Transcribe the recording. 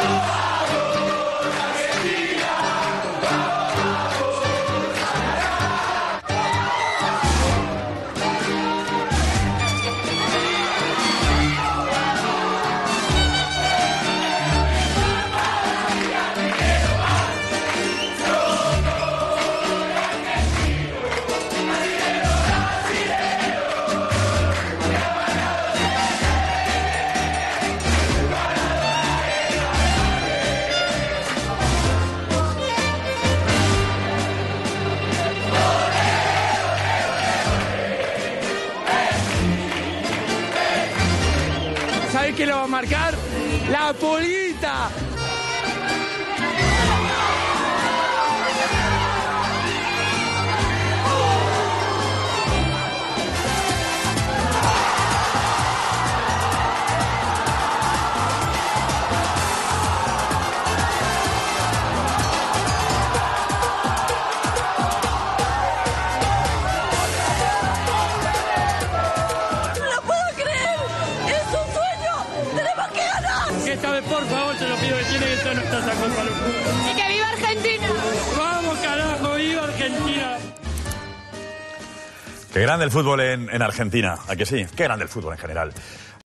¿Sabés quién lo va a marcar? ¡La Pulguita! Esta vez, por favor, se lo pido que tiene que ser nuestra culpa. ¡Y que viva Argentina! ¡Vamos, carajo! ¡Viva Argentina! Qué grande el fútbol en Argentina, ¿a que sí? Qué grande el fútbol en general.